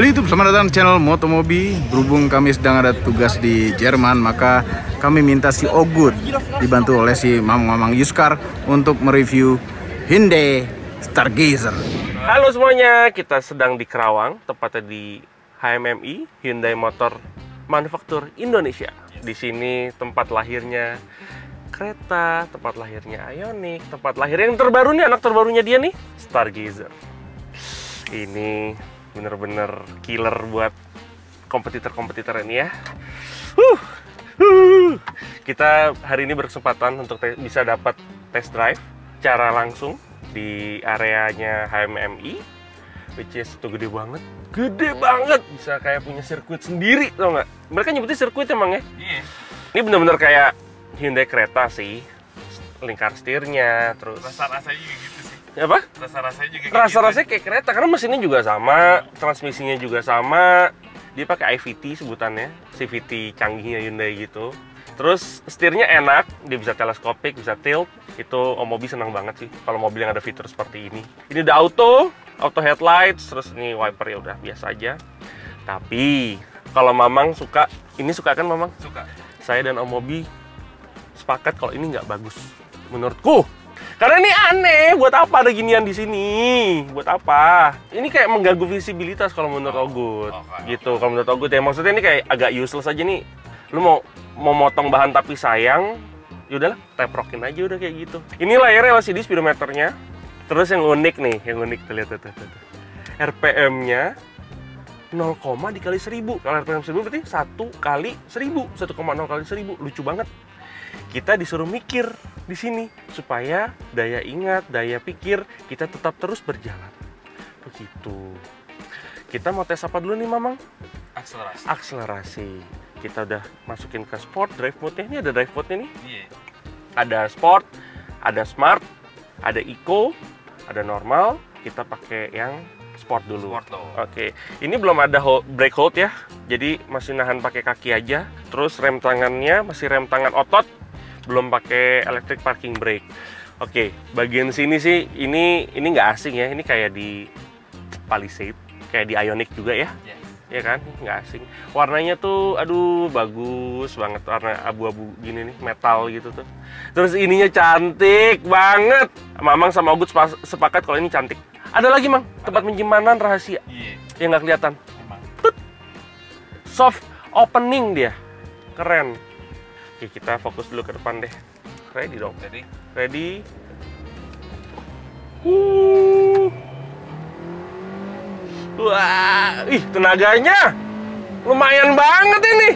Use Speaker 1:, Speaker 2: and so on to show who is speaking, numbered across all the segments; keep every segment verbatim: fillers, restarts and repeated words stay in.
Speaker 1: Hai YouTube, selamat datang di channel Motomobi. Berhubung kami sedang ada tugas di Jerman, maka kami minta si Ogut dibantu oleh si Mamang Yuskar untuk mereview Hyundai Stargazer.
Speaker 2: Halo semuanya, kita sedang di Kerawang, tepatnya di H M M I, Hyundai Motor Manufaktur Indonesia. Di sini tempat lahirnya kereta, tempat lahirnya Ioniq, tempat lahir yang terbaru nih, anak terbarunya dia nih, Stargazer. Ini bener-bener killer buat kompetitor-kompetitor ini ya. Uh, uh. Kita hari ini berkesempatan untuk bisa dapat test drive secara langsung di areanya H M M I, which is itu gede banget, gede banget, bisa kayak punya sirkuit sendiri, tau nggak? Mereka nyebutnya sirkuit emang ya? Iya. Ini bener-bener kayak Hyundai kereta sih, lingkar setirnya, terus
Speaker 3: rasa-rasanya juga gitu sih.
Speaker 2: Apa?
Speaker 3: Rasa-rasanya juga
Speaker 2: Rasa-rasanya kayak kereta, karena mesinnya juga sama, transmisinya juga sama. Dia pakai I V T sebutannya, C V T canggihnya Hyundai gitu. Terus setirnya enak, dia bisa teleskopik, bisa tilt. Itu Om Mobi senang banget sih kalau mobil yang ada fitur seperti ini. Ini udah auto, auto headlights, terus ini wiper ya udah biasa aja. Tapi kalau Mamang suka, ini suka kan Mamang?
Speaker 3: Suka. Saya
Speaker 2: dan Om Mobi sepakat kalau ini nggak bagus menurutku. Karena ini aneh, buat apa ada ginian di sini? Buat apa? Ini kayak mengganggu visibilitas kalau menurut
Speaker 3: oh,
Speaker 2: Ogut.
Speaker 3: Oh, oh,
Speaker 2: gitu, kalau menurut Ogut ya. Maksudnya ini kayak agak useless aja nih. Lu mau mau motong bahan tapi sayang, yaudahlah, teprokin aja udah kayak gitu. Ini layarnya L C D speedometernya. Terus yang unik nih, yang unik tuh lihat tuh, tuh, tuh. R P M-nya nol, dikali seribu. Kalau R P M seribu berarti satu kali seribu, satu koma nol kali seribu. Lucu banget. Kita disuruh mikir di sini supaya daya ingat, daya pikir kita tetap terus berjalan. Begitu. Kita mau tes apa dulu nih, Mamang?
Speaker 3: Akselerasi.
Speaker 2: Akselerasi. Kita udah masukin ke sport, drive mode-nya. Ini ada drive mode-nya nih.
Speaker 3: Iya.
Speaker 2: Ada sport, ada smart, ada eco, ada normal. Kita pakai yang sport dulu.
Speaker 3: Sport loh.
Speaker 2: Oke. Ini belum ada hold, brake hold ya. Jadi masih nahan pakai kaki aja. Terus rem tangannya masih rem tangan otot. Belum pakai electric parking brake. Oke, bagian sini sih ini ini nggak asing ya. Ini kayak di Palisade, kayak di Ioniq juga ya.
Speaker 3: Yeah.
Speaker 2: Ya kan, nggak asing. Warnanya tuh, aduh bagus banget, warna abu-abu gini nih, metal gitu tuh. Terus ininya cantik banget. Mamang sama Ogut sepakat kalau ini cantik. Ada lagi Mang, tempat penyimpanan rahasia.
Speaker 3: Iya.
Speaker 2: Yang nggak kelihatan.
Speaker 3: Emang.
Speaker 2: Tut. Soft opening dia, keren. Oke, kita fokus dulu ke depan deh. Ready dong?
Speaker 3: Ready?
Speaker 2: Ready? Uh. Wah, ih tenaganya lumayan banget ini.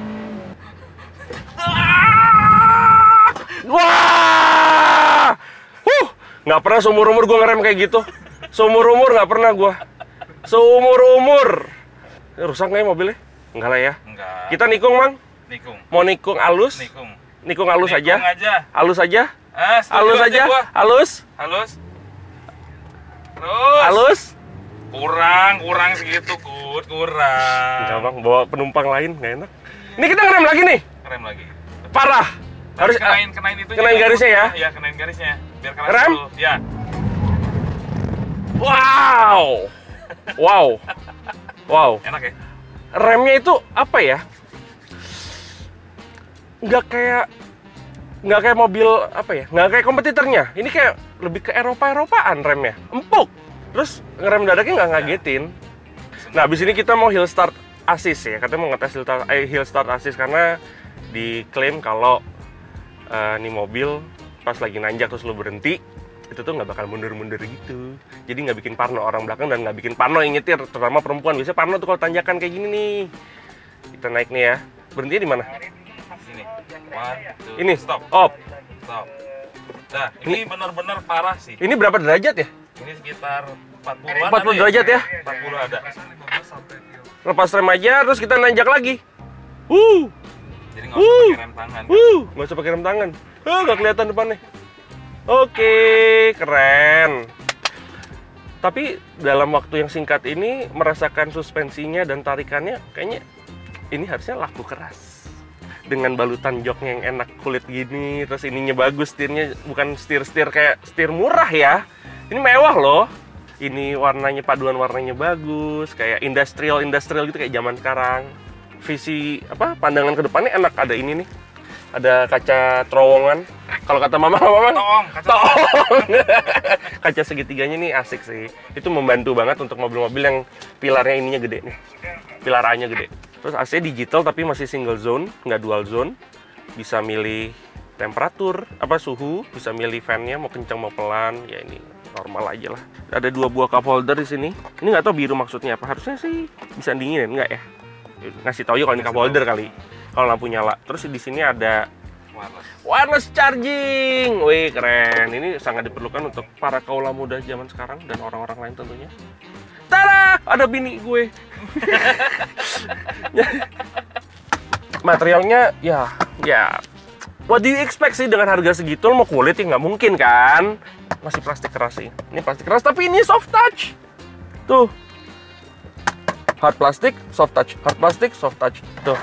Speaker 2: Wah, huh, nggak pernah seumur umur gue ngerem kayak gitu. Seumur umur nggak pernah gue. Seumur umur. Rusak nggak ya mobilnya? Enggak lah ya.
Speaker 3: Enggak.
Speaker 2: Kita nikung Mang.
Speaker 3: Nikung.
Speaker 2: Mau nikung alus?
Speaker 3: Nikung.
Speaker 2: Nikung alus
Speaker 3: Nikung
Speaker 2: aja.
Speaker 3: aja.
Speaker 2: Alus aja.
Speaker 3: Ah,
Speaker 2: Halus aja,
Speaker 3: gua.
Speaker 2: halus,
Speaker 3: Halus. Terus.
Speaker 2: halus.
Speaker 3: Kurang, kurang segitu, Kut. Kurang.
Speaker 2: Enggak Bang, bawa penumpang lain nggak enak. Ini kita ngerem lagi nih.
Speaker 3: Rem lagi.
Speaker 2: Parah. Harus
Speaker 3: kenain kenain itu.
Speaker 2: kenain garisnya ya.
Speaker 3: Iya, kenain garisnya. Biar keras
Speaker 2: Rem?
Speaker 3: dulu. Ya.
Speaker 2: Wow. Wow. Wow.
Speaker 3: Enak ya?
Speaker 2: Remnya itu apa ya? Nggak kayak nggak kayak mobil apa ya? Nggak kayak kompetitornya. Ini kayak lebih ke Eropa-Eropaan remnya. Empuk. Terus ngerem dadaknya nggak ngagetin. Nah, abis ini kita mau hill start assist ya. Katanya mau ngetes hill start, eh, hill start assist karena diklaim kalau uh, nih mobil pas lagi nanjak terus lo berhenti, itu tuh nggak bakal mundur-mundur gitu. Jadi nggak bikin parno orang belakang dan nggak bikin parno yang nyetir, terutama perempuan. Biasanya parno tuh kalau tanjakan kayak gini nih. Kita naik nih ya. Berhentinya di mana?
Speaker 3: Sini. One, two,
Speaker 2: Ini
Speaker 3: stop.
Speaker 2: Op.
Speaker 3: Stop. Nah, ini benar-benar parah sih.
Speaker 2: Ini berapa derajat ya?
Speaker 3: Ini sekitar empat puluhan.
Speaker 2: empat puluh derajat ya?
Speaker 3: empat puluh ada.
Speaker 2: Lepas rem aja, terus kita nanjak lagi. Wuh.
Speaker 3: Jadi nggak usah pakai rem tangan. Kan?
Speaker 2: Wuh, nggak usah pakai rem tangan. Oh, nggak kelihatan depannya. Oke, keren. Tapi dalam waktu yang singkat ini merasakan suspensinya dan tarikannya, kayaknya ini harusnya laku keras. Dengan balutan joknya yang enak kulit gini, terus ininya bagus, setirnya bukan setir-setir kayak setir murah ya. Ini mewah loh. Ini warnanya, paduan warnanya bagus, kayak industrial industrial gitu kayak zaman sekarang. Visi apa? Pandangan ke depannya enak, ada ini nih. Ada kaca terowongan. Kalau kata mama, mama
Speaker 3: Toong, kaca
Speaker 2: toong. Kaca segitiganya nih asik sih. Itu membantu banget untuk mobil-mobil yang pilarnya ininya gede nih. Pilar A-nya gede. Terus A C digital tapi masih single zone, nggak dual zone. Bisa milih temperatur, apa suhu, bisa milih fan-nya mau kencang mau pelan. Ya ini normal aja lah. Ada dua buah cup holder di sini. Ini nggak tahu biru maksudnya apa. Harusnya sih bisa dinginin, nggak ya? Ngasih tahu ya kalau ini cup holder kali. Kalau lampu nyala. Terus di sini ada
Speaker 3: wireless.
Speaker 2: wireless charging. Wih, keren. Ini sangat diperlukan untuk para kaula muda zaman sekarang dan orang-orang lain tentunya. Tada! Ada bini gue. Materialnya ya, ya. What do you expect sih dengan harga segitu? Lo mau kulit ya nggak mungkin kan? Masih plastik keras sih. Ini plastik keras tapi ini soft touch. Tuh. Hard plastik, soft touch. Hard plastik, soft touch. Tuh.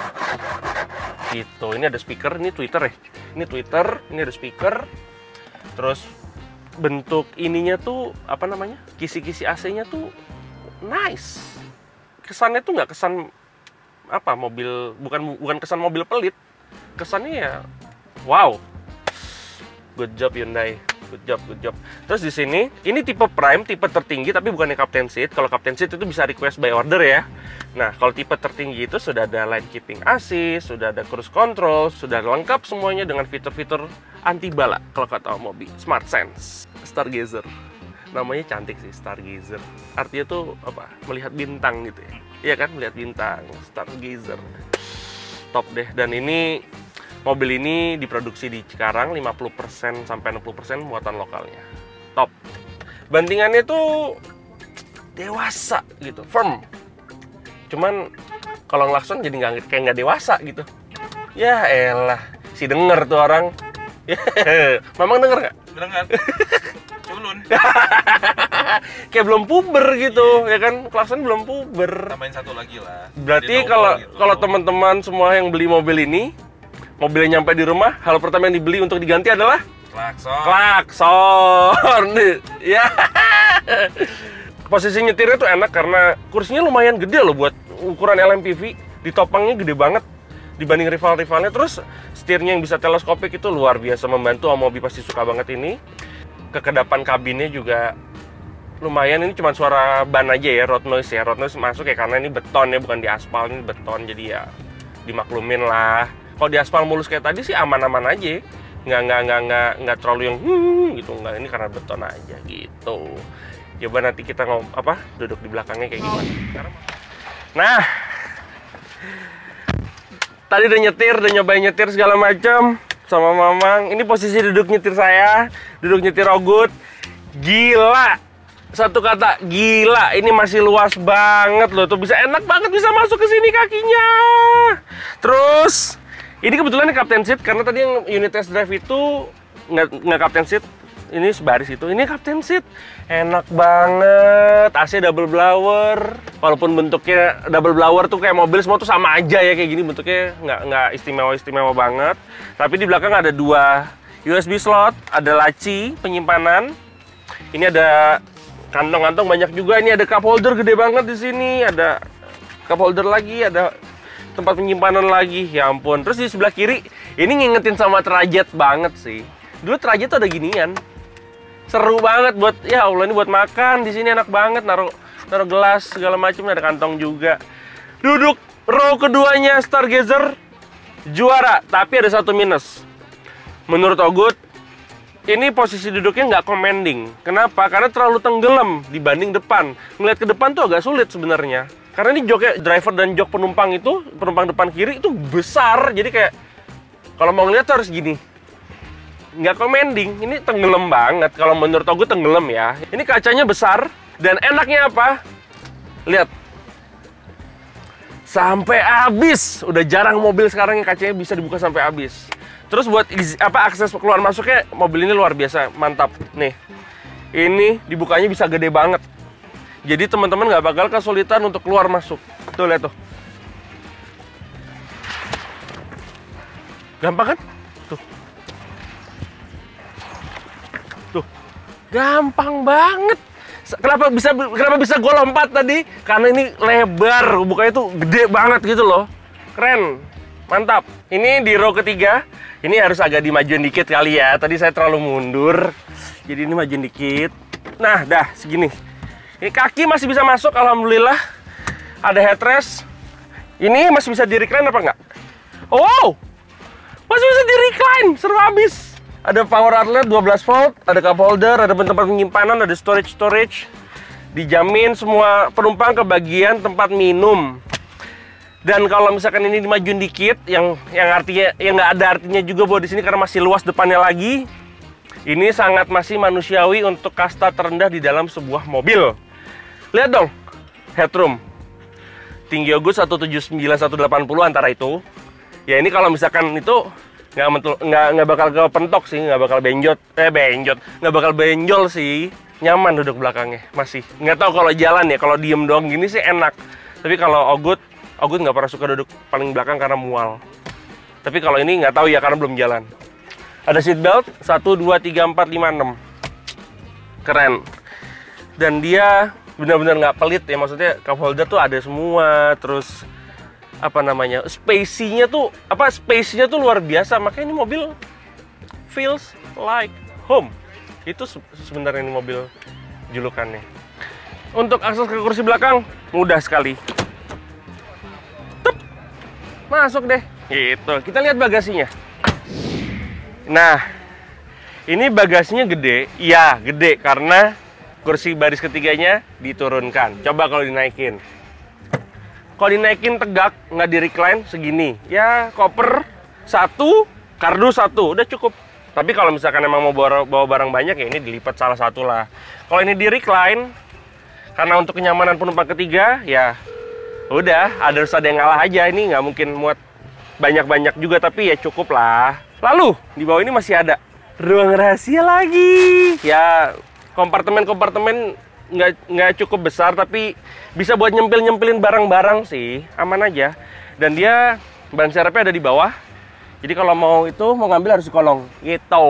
Speaker 2: Gitu. Ini ada speaker, ini Twitter ya. Ini Twitter, ini ada speaker. Terus bentuk ininya tuh apa namanya? Kisi-kisi A C-nya tuh nice. Kesannya tuh nggak kesan apa mobil, bukan bukan kesan mobil pelit. Kesannya ya wow. Good job Hyundai. Good job, good job. Terus di sini, ini tipe Prime, tipe tertinggi, tapi bukannya Captain Seat. Kalau Captain Seat itu bisa request by order ya. Nah, kalau tipe tertinggi itu sudah ada line keeping assist, sudah ada cruise control, sudah lengkap semuanya dengan fitur-fitur anti bala. Kalau kata mobil, Smart Sense, Stargazer. Namanya cantik sih, Stargazer. Artinya tuh apa? Melihat bintang gitu ya. Iya kan, melihat bintang, Stargazer. Top deh. Dan ini mobil ini diproduksi di Cikarang, lima puluh persen sampai enam puluh persen muatan lokalnya. Top. Bantingannya tuh dewasa gitu, firm. Cuman kalau ngelakson jadi nggak kayak nggak dewasa gitu. Ya elah, si denger tuh orang. Mamang denger nggak?
Speaker 3: Dengar. Culun.
Speaker 2: Kayak belum puber gitu, ya kan? Klakson belum puber.
Speaker 3: Tambahin satu lagi lah.
Speaker 2: Berarti
Speaker 3: Jadi
Speaker 2: kalau
Speaker 3: double gitu.
Speaker 2: kalau teman-teman semua yang beli mobil ini, mobilnya nyampe di rumah, hal pertama yang dibeli untuk diganti adalah
Speaker 3: klakson.
Speaker 2: klakson. Ya. Posisi nyetirnya tuh enak karena kursinya lumayan gede loh buat ukuran L M P V. Ditopangnya gede banget dibanding rival-rivalnya. Terus setirnya yang bisa teleskopik itu luar biasa membantu. Mobil pasti suka banget ini. Kekedapan kabinnya juga lumayan. Ini cuma suara ban aja ya, road noise ya. Road noise masuk ya karena ini beton ya, bukan di aspal. Ini beton, jadi ya dimaklumin lah. Kalau di aspal mulus kayak tadi sih aman-aman aja. Nggak, nggak, nggak, nggak, nggak terlalu yang hmm, gitu. Nggak, ini karena beton aja gitu. Coba nanti kita ngom apa duduk di belakangnya kayak gimana. Nah, tadi udah nyetir, udah nyobain nyetir segala macam sama Mamang. Ini posisi duduk nyetir saya, duduk nyetir Ogut. Gila. Satu kata, gila. Ini masih luas banget loh. Tuh bisa enak banget bisa masuk ke sini kakinya. Terus ini kebetulan ini Captain Seat karena tadi yang unit test drive itu nggak nggak Captain Seat. Ini sebaris itu. Ini Captain Seat. Enak banget. A C double blower. Walaupun bentuknya double blower tuh kayak mobil semua tuh sama aja ya kayak gini bentuknya, nggak nggak istimewa-istimewa banget. Tapi di belakang ada dua U S B slot, ada laci penyimpanan. Ini ada kantong-kantong banyak juga. Ini ada cup holder gede banget di sini. Ada cup holder lagi, ada tempat penyimpanan lagi. Ya ampun. Terus di sebelah kiri ini ngingetin sama Trajet banget sih. Dulu Trajet tuh ada ginian. Seru banget buat ya Allah ini buat makan. Di sini enak banget naruh naruh gelas segala macam, ada kantong juga. Duduk row keduanya Stargazer juara, tapi ada satu minus. Menurut Ogut, ini posisi duduknya nggak commanding. Kenapa? Karena terlalu tenggelam dibanding depan. Ngeliat ke depan tuh agak sulit sebenarnya. Karena ini joknya driver dan jok penumpang itu, penumpang depan kiri itu besar. Jadi kayak kalau mau ngeliat tuh harus gini. Nggak commanding, ini tenggelam banget. Kalau menurut aku tenggelam ya. Ini kacanya besar dan enaknya apa? Lihat, sampai habis. Udah jarang mobil sekarang yang kacanya bisa dibuka sampai habis. Terus buat apa akses keluar masuknya mobil ini luar biasa, mantap. Nih, ini dibukanya bisa gede banget. Jadi teman-teman nggak bakal kesulitan untuk keluar masuk. Tuh lihat tuh, gampang kan? Tuh, gampang banget. Kenapa bisa kenapa bisa gue lompat tadi? Karena ini lebar, bukanya tuh gede banget gitu loh. Keren, mantap. Ini di row ketiga. Ini harus agak dimajuin dikit kali ya. Tadi saya terlalu mundur. Jadi ini majuin dikit. Nah, dah segini. Ini kaki masih bisa masuk, alhamdulillah. Ada headrest. Ini masih bisa di-recline apa enggak? Oh, masih bisa di-recline. Seru habis. Ada power outlet dua belas volt, ada cup holder, ada tempat penyimpanan, ada storage-storage. Dijamin semua penumpang kebagian tempat minum. Dan kalau misalkan ini dimajuin dikit, yang yang artinya yang nggak ada artinya juga bahwa di sini karena masih luas depannya lagi. Ini sangat masih manusiawi untuk kasta terendah di dalam sebuah mobil. Lihat dong, headroom. Tinggi Ogut seratus tujuh puluh sembilan sampai seratus delapan puluh antara itu. Ya ini kalau misalkan itu nggak nggak nggak bakal kepentok sih, nggak bakal benjot, eh benjot, nggak bakal benjol sih. Nyaman duduk belakangnya, masih. Nggak tahu kalau jalan ya, kalau diem doang gini sih enak. Tapi kalau Ogut Ogut nggak pernah suka duduk paling belakang karena mual. Tapi kalau ini nggak tahu ya karena belum jalan. Ada seat belt satu, dua, tiga, empat, lima, enam. Keren. Dan dia benar-benar nggak pelit ya, maksudnya cup holder tuh ada semua. Terus apa namanya, spacey-nya tuh apa space-nya tuh luar biasa. Makanya ini mobil feels like home. Itu sebenarnya ini mobil julukannya. Untuk akses ke kursi belakang mudah sekali. Masuk deh, gitu. Kita lihat bagasinya. Nah, ini bagasinya gede. Iya, gede karena kursi baris ketiganya diturunkan. Coba kalau dinaikin. Kalau dinaikin tegak, nggak di recline segini. Ya, koper satu, kardus satu, udah cukup. Tapi kalau misalkan emang mau bawa, bawa barang banyak, ya ini dilipat salah satu lah. Kalau ini di recline, karena untuk kenyamanan penumpang ketiga, ya udah, harus ada yang ngalah aja. Ini nggak mungkin muat banyak-banyak juga, tapi ya cukup lah. Lalu, di bawah ini masih ada ruang rahasia lagi. Ya, kompartemen-kompartemen nggak nggak cukup besar, tapi bisa buat nyempil-nyempilin barang-barang sih. Aman aja. Dan dia, ban serepnya ada di bawah. Jadi kalau mau itu, mau ngambil harus di kolong. Gitu.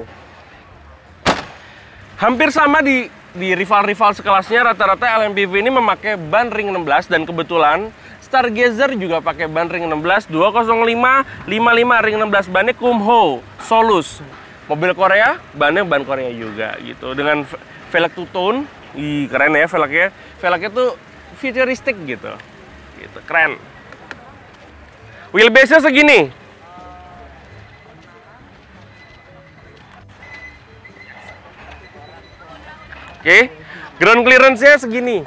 Speaker 2: Hampir sama di di rival-rival sekelasnya, rata-rata L M P V ini memakai ban ring enam belas, dan kebetulan Stargazer juga pakai ban ring enam belas dua nol lima lima lima ring enam belas, bannya Kumho Solus. Mobil Korea, bannya ban Korea juga gitu. Dengan velg two tone, ih keren ya velgnya. Velgnya tuh futuristik gitu. Gitu, keren. Wheelbase-nya segini. Oke, okay. Ground clearance-nya segini.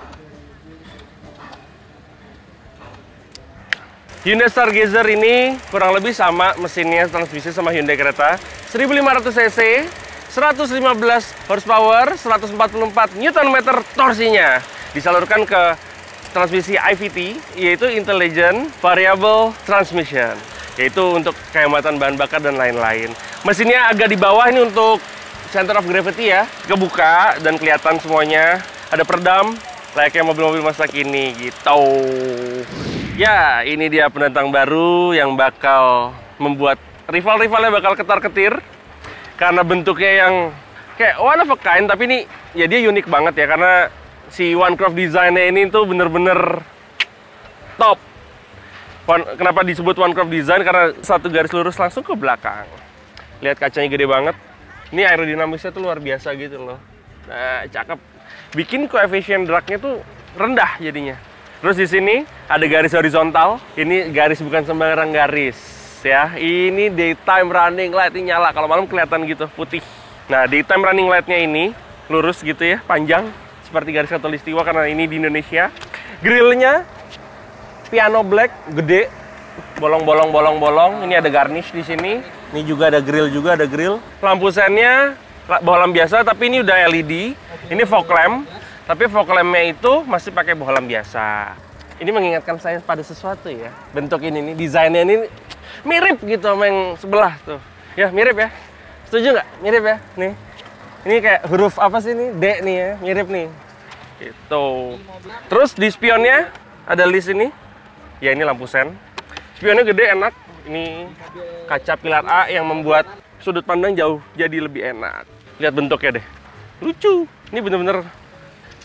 Speaker 2: Hyundai Stargazer ini kurang lebih sama mesinnya, transmisi sama Hyundai Creta. seribu lima ratus cc, seratus lima belas horsepower, seratus empat puluh empat newton meter torsinya. Disalurkan ke transmisi I V T, yaitu Intelligent Variable Transmission. Yaitu untuk kehematan bahan bakar dan lain-lain. Mesinnya agak di bawah ini untuk center of gravity ya, kebuka dan kelihatan semuanya. Ada peredam, layaknya mobil-mobil masa kini gitu. Ya, ini dia pendatang baru yang bakal membuat rival-rivalnya bakal ketar-ketir. Karena bentuknya yang kayak one of a kind, tapi ini ya dia unik banget ya. Karena si Onecroft design-nya ini tuh bener-bener top. Kenapa disebut Onecroft design? Karena satu garis lurus langsung ke belakang. Lihat kacanya gede banget. Ini aerodinamisnya tuh luar biasa gitu loh. Nah, cakep. Bikin koefisien drag-nya tuh rendah jadinya. Terus di sini ada garis horizontal. Ini garis bukan sembarang garis ya. Ini daytime running light, ini nyala. Kalau malam kelihatan gitu putih. Nah, daytime running light-nya ini lurus gitu ya, panjang seperti garis khatulistiwa karena ini di Indonesia. Grillnya piano black, gede. Bolong-bolong bolong-bolong. Ini ada garnish di sini. Ini juga ada grill juga, ada grill. Lampu sennya bohlam biasa, tapi ini udah L E D. Ini fog lamp, tapi fog lamp-nya itu masih pakai bohlam biasa. Ini mengingatkan saya pada sesuatu ya. Bentuk ini nih, desainnya ini mirip gitu sama yang sebelah tuh. Ya, mirip ya. Setuju nggak? Mirip ya? Nih. Ini kayak huruf apa sih nih? D nih ya, mirip nih. Gitu. Terus di spionnya ada list ini. Ya, ini lampu sen. Spionnya gede, enak. Ini kaca pilar A yang membuat sudut pandang jauh jadi lebih enak. Lihat bentuknya deh, lucu. Ini bener-bener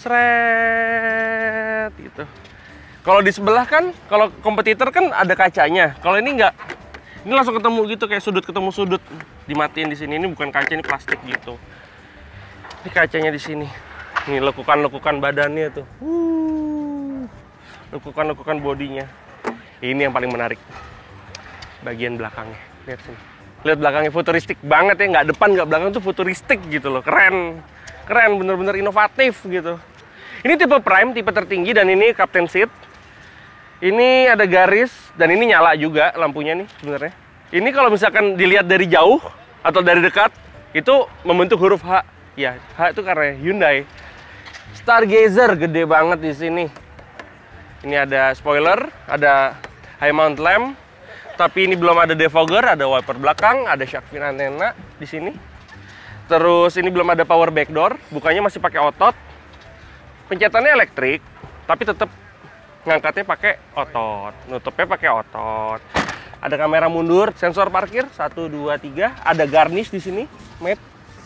Speaker 2: seret gitu. Kalau di sebelah kan, kalau kompetitor kan ada kacanya. Kalau ini nggak, ini langsung ketemu gitu, kayak sudut ketemu sudut. Dimatiin di sini. Ini bukan kaca, ini plastik gitu. Ini kacanya di sini. Ini lekukan-lekukan badannya tuh. Uh, lekukan-lekukan bodinya. Ini yang paling menarik. Bagian belakangnya. Lihat sini. Lihat belakangnya futuristik banget ya. Nggak depan, nggak belakang tuh futuristik gitu loh. Keren. Keren, bener-bener inovatif gitu. Ini tipe Prime, tipe tertinggi, dan ini Captain Seat. Ini ada garis, dan ini nyala juga lampunya nih sebenarnya. Ini kalau misalkan dilihat dari jauh atau dari dekat, itu membentuk huruf H. Ya, H itu karena Hyundai. Stargazer gede banget di sini. Ini ada spoiler, ada high mount lamp, tapi ini belum ada defogger, ada wiper belakang, ada shark fin antena di sini. Terus ini belum ada power backdoor, bukanya masih pakai otot. Pencetannya elektrik, tapi tetap ngangkatnya pakai otot, nutupnya pakai otot. Ada kamera mundur, sensor parkir satu, dua, tiga, ada garnish di sini, matte.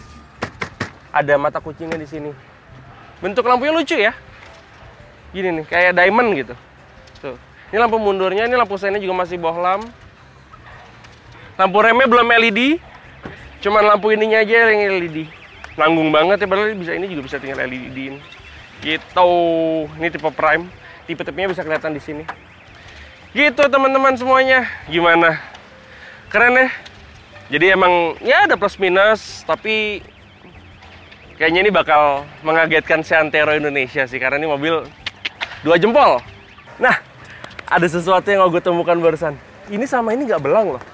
Speaker 2: Ada mata kucingnya di sini. Bentuk lampunya lucu ya. Gini nih, kayak diamond gitu. Tuh. Ini lampu mundurnya, ini lampu seinnya juga masih bohlam. Lampu remnya belum L E D. Cuman lampu ininya aja yang L E D. Nanggung banget ya, padahal bisa ini juga bisa tinggal L E D-in. Gitu. Ini tipe Prime. Tipe-tipenya bisa kelihatan di sini. Gitu teman-teman semuanya. Gimana? Keren ya? Jadi emang ya ada plus minus, tapi kayaknya ini bakal mengagetkan seantero Indonesia sih, karena ini mobil dua jempol. Nah, ada sesuatu yang gue temukan barusan. Ini sama ini nggak belang loh.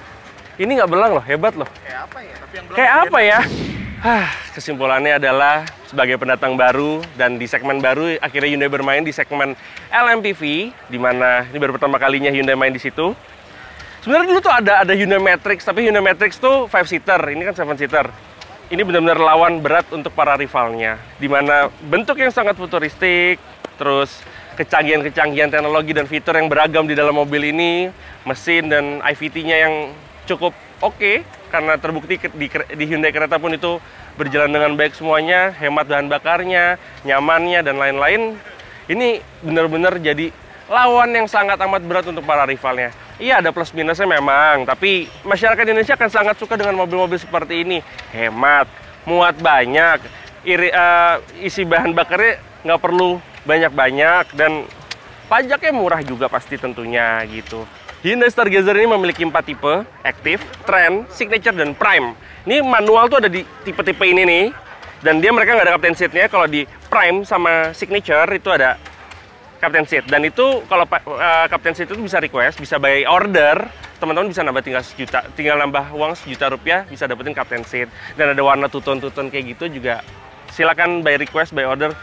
Speaker 2: Ini nggak belang loh, hebat loh.
Speaker 1: Kayak apa ya? Tapi yang
Speaker 2: Kayak apa ya? Hah, kesimpulannya adalah sebagai pendatang baru dan di segmen baru akhirnya Hyundai bermain di segmen L M P V, di mana ini baru pertama kalinya Hyundai main di situ. Sebenarnya dulu tuh ada ada Hyundai Matrix, tapi Hyundai Matrix tuh five seater, ini kan seven seater. Ini benar-benar lawan berat untuk para rivalnya, di mana bentuk yang sangat futuristik, terus kecanggihan-kecanggihan teknologi dan fitur yang beragam di dalam mobil ini, mesin dan I V T-nya yang cukup oke, okay, karena terbukti di, di Hyundai Creta pun itu berjalan dengan baik semuanya, hemat bahan bakarnya, nyamannya, dan lain-lain. Ini benar-benar jadi lawan yang sangat amat berat untuk para rivalnya. Iya, ada plus minusnya memang, tapi masyarakat Indonesia akan sangat suka dengan mobil-mobil seperti ini. Hemat, muat banyak, iri, uh, isi bahan bakarnya nggak perlu banyak-banyak, dan pajaknya murah juga pasti tentunya gitu. Hyundai Stargazer ini memiliki empat tipe, Active, Trend, Signature, dan Prime. Ini manual tuh ada di tipe-tipe ini nih, dan dia mereka nggak ada Captain Seat-nya. Kalau di Prime sama Signature itu ada Captain Seat, dan itu kalau uh, Captain Seat itu bisa request, bisa by order, teman-teman bisa nambah tinggal sejuta, tinggal nambah uang sejuta rupiah bisa dapetin Captain Seat, dan ada warna tuton-tuton kayak gitu juga. Silakan by request, by order,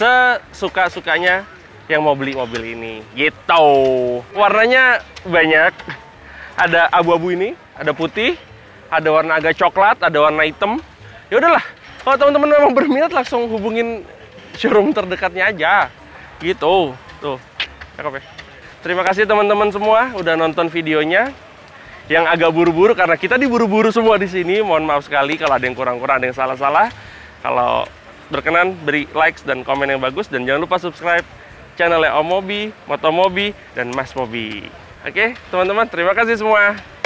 Speaker 2: sesuka-sukanya yang mau beli mobil ini, gitu. Warnanya banyak, ada abu-abu ini, ada putih, ada warna agak coklat, ada warna hitam. Ya udahlah, kalau teman-teman memang berminat langsung hubungin showroom terdekatnya aja. Gitu, tuh, cakep ya. Terima kasih teman-teman semua udah nonton videonya. Yang agak buru-buru karena kita diburu-buru semua di sini. Mohon maaf sekali kalau ada yang kurang-kurang, ada yang salah-salah. Kalau berkenan beri likes dan komen yang bagus, dan jangan lupa subscribe channelnya Om Mobi, Moto Mobi, dan Mas Mobi. Oke, teman-teman, terima kasih semua.